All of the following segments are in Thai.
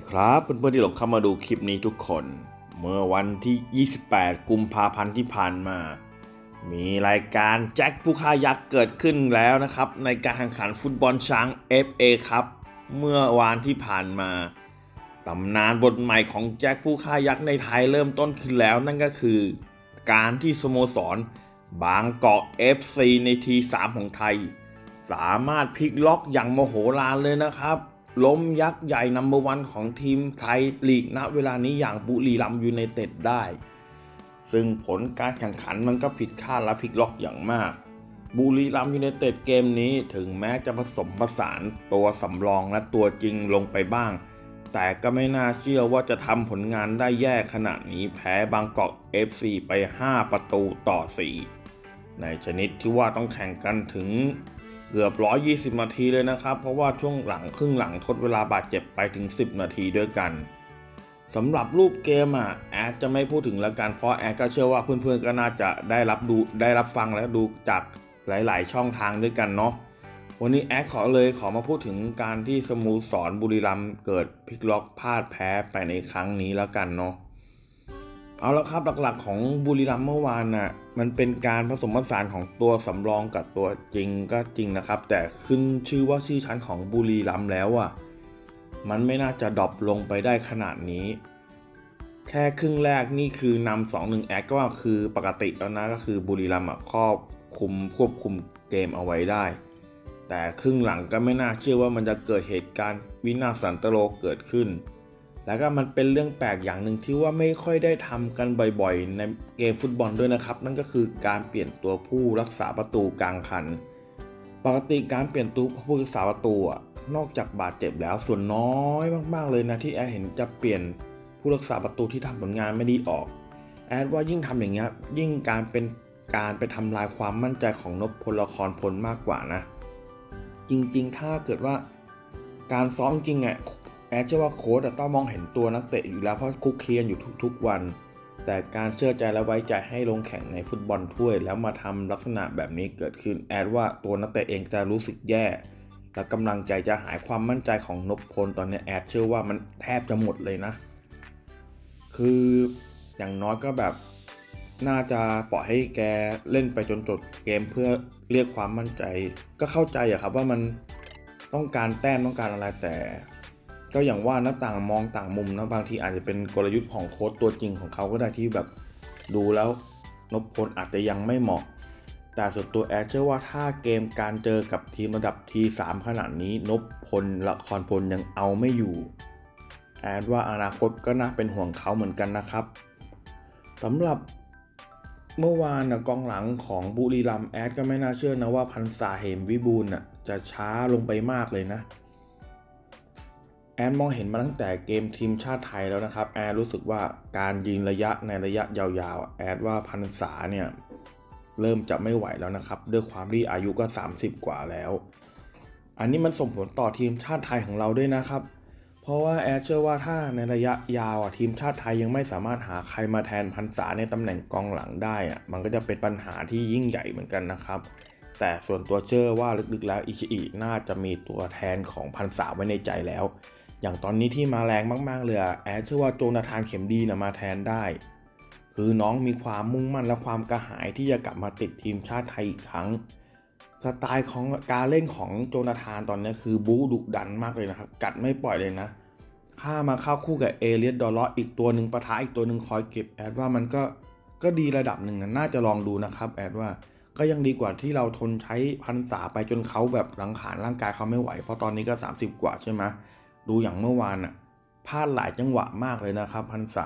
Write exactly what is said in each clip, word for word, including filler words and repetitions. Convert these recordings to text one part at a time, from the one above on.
ครับเพื่อนๆที่หลงเข้ามาดูคลิปนี้ทุกคนเมื่อวันที่ยี่สิบแปดกุมภาพันธ์ที่ผ่านมามีรายการแจ็คผู้ฆ่ายักษ์เกิดขึ้นแล้วนะครับในการแข่งขันฟุตบอลช้าง เอฟ เอ ครับเมื่อวานที่ผ่านมาตำนานบทใหม่ของแจ็คผู้ฆ่ายักษ์ในไทยเริ่มต้นขึ้นแล้วนั่นก็คือการที่สโมสรบางกอก เอฟ ซี ในทีสามของไทยสามารถพลิกล็อกอย่างโมโหฬารเลยนะครับล้มยักษ์ใหญ่นัมเบอร์วันของทีมไทยลีกณเวลานี้อย่างบุรีรัมย์ยูไนเต็ดได้ซึ่งผลการแข่งขันมันก็ผิดคาดและพลิกล็อกอย่างมากบุรีรัมย์ยูไนเต็ดเกมนี้ถึงแม้จะผสมผสานตัวสำรองและตัวจริงลงไปบ้างแต่ก็ไม่น่าเชื่อว่าจะทำผลงานได้แย่ขนาดนี้แพ้บางกอก เอฟ ซี ไปห้าประตูต่อสี่ในชนิดที่ว่าต้องแข่งกันถึงเกือบหนึ่งร้อยยี่สิบนาทีเลยนะครับเพราะว่าช่วงหลังครึ่งหลังทดเวลาบาดเจ็บไปถึงสิบนาทีด้วยกันสำหรับรูปเกมอ่ะแอดจะไม่พูดถึงแล้วกันเพราะแอดก็เชื่อว่าเพื่อนๆก็น่าจะได้รับดูได้รับฟังและดูจากหลายๆช่องทางด้วยกันเนาะวันนี้แอดขอเลยขอมาพูดถึงการที่สโมสรบุรีรัมย์เกิดพลิกล็อกพลาดแพ้ไปในครั้งนี้แล้วกันเนาะเอาละครับหลักๆของบุรีรัมย์เมื่อวานน่ะมันเป็นการผสมผสานของตัวสำรองกับตัวจริงก็จริงนะครับแต่ขึ้นชื่อว่าชื่อชั้นของบุรีรัมย์แล้วอ่ะมันไม่น่าจะดรอปลงไปได้ขนาดนี้แค่ครึ่งแรกนี่คือนำ สองหนึ่ง แอดก็คือปกติแล้วนะก็คือบุรีรัมย์ครอบคุมควบคุมเกมเอาไว้ได้แต่ครึ่งหลังก็ไม่น่าเชื่อว่ามันจะเกิดเหตุการณ์วินาศสันตโลเกิดขึ้นแล้วก็มันเป็นเรื่องแปลกอย่างหนึ่งที่ว่าไม่ค่อยได้ทำกันบ่อยๆในเกมฟุตบอลด้วยนะครับนั่นก็คือการเปลี่ยนตัวผู้รักษาประตูกลางคันปกติการเปลี่ยนตัวผู้รักษาประตูอะนอกจากบาดเจ็บแล้วส่วนน้อยมากๆเลยนะที่แอดเห็นจะเปลี่ยนผู้รักษาประตูที่ทำผลงานไม่ดีออกแอดว่ายิ่งทำอย่างเงี้ยยิ่งการเป็นการไปทำลายความมั่นใจของนพพลละครพลมากกว่านะจริงๆถ้าเกิดว่าการซ้อมจริงอ่ะแอดเชื่อว่าโค้ชต้องมองเห็นตัวนักเตะอยู่แล้วเพราะคุกเคียนอยู่ทุกๆวันแต่การเชื่อใจและไว้ใจให้ลงแข่งในฟุตบอลถ้วยแล้วมาทำลักษณะแบบนี้เกิดขึ้นแอดว่าตัวนักเตะเองจะรู้สึกแย่และกำลังใจจะหายความมั่นใจของนพพลตอนนี้แอดเชื่อว่ามันแทบจะหมดเลยนะคืออย่างน้อยก็แบบน่าจะปล่อยให้แกเล่นไปจนจบเกมเพื่อเรียกความมั่นใจก็เข้าใจอะครับว่ามันต้องการแต้มต้องการอะไรแต่ก็อย่างว่านะต่างมองต่างมุมนะบางทีอาจจะเป็นกลยุทธ์ของโค้ชตัวจริงของเขาก็ได้ที่แบบดูแล้วนพพลอาจจะยังไม่เหมาะแต่ส่วนตัวแอดเชื่อว่าถ้าเกมการเจอกับทีมระดับ ที สาม ขนาดนี้นพพลละครพลยังเอาไม่อยู่แอดว่าอนาคตก็น่าเป็นห่วงเขาเหมือนกันนะครับสำหรับเมื่อวานนะกองหลังของบุรีรัมย์แอดก็ไม่น่าเชื่อนะว่าพันษาเหมวิบูลย์น่ะจะช้าลงไปมากเลยนะแอดมองเห็นมาตั้งแต่เกมทีมชาติไทยแล้วนะครับแอดรู้สึกว่าการยิงระยะในระยะยาวๆแอดว่าพันษาเนี่ยเริ่มจะไม่ไหวแล้วนะครับด้วยความที่อายุก็สามสิบกว่าแล้วอันนี้มันส่งผลต่อทีมชาติไทยของเราด้วยนะครับเพราะว่าแอดเชื่อว่าถ้าในระยะยาวทีมชาติไทยยังไม่สามารถหาใครมาแทนพันษาในตำแหน่งกองหลังได้อะมันก็จะเป็นปัญหาที่ยิ่งใหญ่เหมือนกันนะครับแต่ส่วนตัวเชื่อว่าลึกๆแล้วอิชิอิน่าจะมีตัวแทนของพันษาไว้ในใจแล้วอย่างตอนนี้ที่มาแรงมากๆเลยแอดเชื่อว่าโจนาธานเข็มดีนะมาแทนได้คือน้องมีความมุ่งมั่นและความกระหายที่จะกลับมาติดทีมชาติไทยอีกครั้งสไตล์ของการเล่นของโจนาธานตอนนี้คือบู๊ดุดันมากเลยนะครับกัดไม่ปล่อยเลยนะถ้ามาเข้าคู่กับเอเลียสดอลเลาะอีกตัวหนึ่งปะทะอีกตัวหนึ่งคอยเก็บแอดว่ามันก็ก็ดีระดับหนึ่งนะน่าจะลองดูนะครับแอดว่าก็ยังดีกว่าที่เราทนใช้พันษาไปจนเขาแบบหลังขานร่างกายเขาไม่ไหวเพราะตอนนี้ก็สามสิบกว่าใช่ไหมดูอย่างเมื่อวานอ่ะพลาดหลายจังหวะมากเลยนะครับพันษา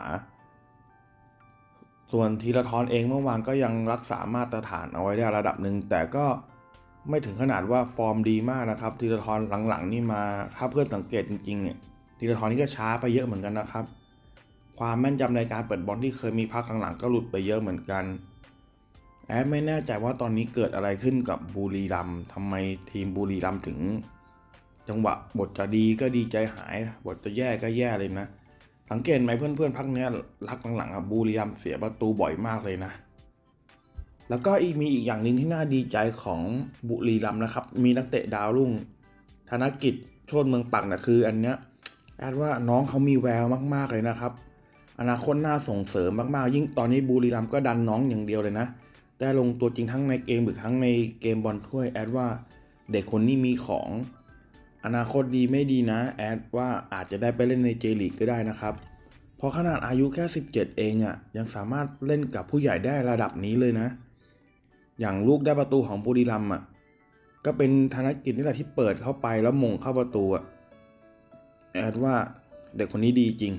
ส่วนธีรทรเองเมื่อวานก็ยังรักษามาตรฐานเอาไว้ได้ระดับหนึ่งแต่ก็ไม่ถึงขนาดว่าฟอร์มดีมากนะครับธีรทรหลังๆนี่มาถ้าเพื่อนสังเกตจริงๆเนี่ยธีรทรนี่ก็ช้าไปเยอะเหมือนกันนะครับความแม่นยำในการเปิดบอลที่เคยมีพักหลังๆก็หลุดไปเยอะเหมือนกันแอดไม่แน่ใจว่าตอนนี้เกิดอะไรขึ้นกับบุรีรัมย์ทำไมทีมบุรีรัมย์ถึงจังหวะบทจะดีก็ดีใจหายบทจะแย่ก็แย่เลยนะสังเกตไหมเพื่อนๆพักเนี้ยรักหลังๆบุรีรัมย์เสียประตูบ่อยมากเลยนะแล้วก็อีกมีอีกอย่างหนึ่งที่น่าดีใจของบุรีรัมย์นะครับมีนักเตะดาวรุ่งธนกิจโชติเมืองปักนะคืออันเนี้ยแอดว่าน้องเขามีแววมากๆเลยนะครับอนาคตน่าส่งเสริมมากๆยิ่งตอนนี้บุรีรัมย์ก็ดันน้องอย่างเดียวเลยนะได้ลงตัวจริงทั้งในเกมหรือทั้งในเกมบอลถ้วยแอดว่าเด็กคนนี้มีของอนาคตดีไม่ดีนะแอดว่าอาจจะได้ไปเล่นในเจลีกก็ได้นะครับเพราะขนาดอายุแค่สิบเจ็ดเองอ่ะยังสามารถเล่นกับผู้ใหญ่ได้ระดับนี้เลยนะอย่างลูกได้ประตูของบุรีรัมย์อ่ะก็เป็นธนกิจนี่แหละที่เปิดเข้าไปแล้วมงเข้าประตูอ่ะแอดว่าเด็กคนนี้ดีจริง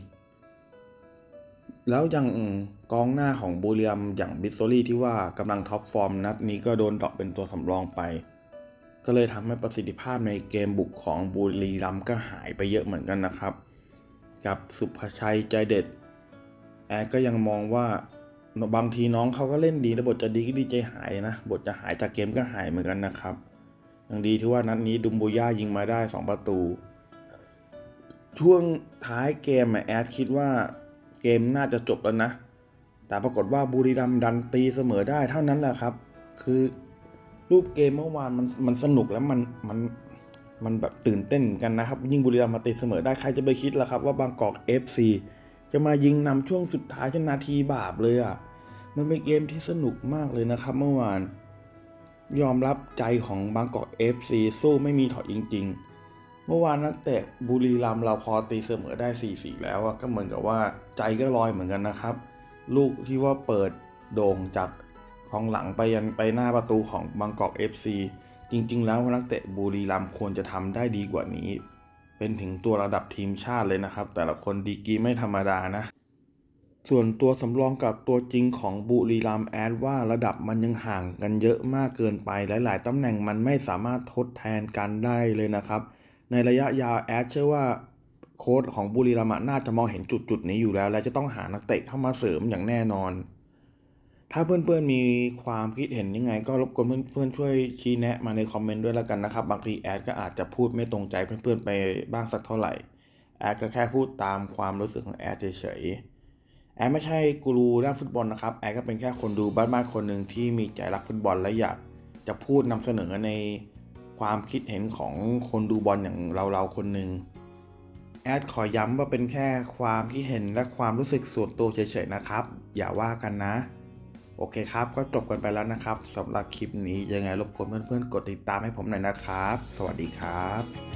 แล้วอย่างกองหน้าของบุรีรัมย์อย่างบิสโซลี่ที่ว่ากำลังท็อปฟอร์มนัดนี้ก็โดนดรอปเป็นตัวสำรองไปก็เลยทำให้ประสิทธิภาพในเกมบุกของบุรีรัมย์ก็หายไปเยอะเหมือนกันนะครับกับสุภชัยใจเด็ดแอดก็ยังมองว่าบางทีน้องเขาก็เล่นดีแล้วบทจะดีก็ดีใจหายนะบทจะหายจากเกมก็หายเหมือนกันนะครับยังดีที่ว่านัดนี้ดุมบูย่ายิงมาได้สองประตูช่วงท้ายเกมแอดคิดว่าเกมน่าจะจบแล้วนะแต่ปรากฏว่าบุรีรัมย์ดันตีเสมอได้เท่านั้นแหละครับคือรูปเกมเมื่อวานมันมันสนุกแล้วมันมันมันแบบตื่นเต้นกันนะครับยิ่งบุรีรัมย์มาตีเสมอได้ใครจะไปคิดล่ะครับว่าบางกอก เอฟ ซี จะมายิงนำช่วงสุดท้ายจนนาทีบาปเลยอ่ะมันเป็นเกมที่สนุกมากเลยนะครับเมื่อวานยอมรับใจของบางกอก เอฟ ซี สู้ไม่มีถอยจริงๆเมื่อวานนักเตะบุรีรัมย์เราพอตีเสมอได้ สี่สี่ แล้วก็เหมือนกับว่าใจก็ลอยเหมือนกันนะครับลูกที่ว่าเปิดโด่งจากกองหลังไปยันไปหน้าประตูของบางกอก เอฟ ซี จริงๆแล้วนักเตะบุรีรัมย์ควรจะทำได้ดีกว่านี้เป็นถึงตัวระดับทีมชาติเลยนะครับแต่ละคนดีกรีไม่ธรรมดานะส่วนตัวสำรองกับตัวจริงของบุรีรัมย์แอดว่าระดับมันยังห่างกันเยอะมากเกินไปหลายๆตำแหน่งมันไม่สามารถทดแทนกันได้เลยนะครับในระยะยาวแอดเชื่อว่าโค้ชของบุรีรัมย์น่าจะมองเห็นจุดๆนี้อยู่แล้วและจะต้องหานักเตะเข้ามาเสริมอย่างแน่นอนถ้าเพื่อนๆมีความคิดเห็นยังไงก็รบกวนเพื่อนๆช่วยชี้แนะมาในคอมเมนต์ด้วยแล้วกันนะครับบางทีแอดก็อาจจะพูดไม่ตรงใจเพื่อนๆไปบ้างสักเท่าไหร่แอดก็แค่พูดตามความรู้สึกของแอดเฉยๆแอดไม่ใช่กูรูด้านฟุตบอลนะครับแอดก็เป็นแค่คนดูบ้านๆคนหนึ่งที่มีใจรักฟุตบอลและอยากจะพูดนำเสนอในความคิดเห็นของคนดูบอลอย่างเราๆคนหนึ่งแอดขอย้ำว่าเป็นแค่ความคิดเห็นและความรู้สึกส่วนตัวเฉยๆนะครับอย่าว่ากันนะโอเคครับก็จบกันไปแล้วนะครับสำหรับคลิปนี้ยังไงรบกวนเพื่อนๆกดติดตามให้ผมหน่อยนะครับสวัสดีครับ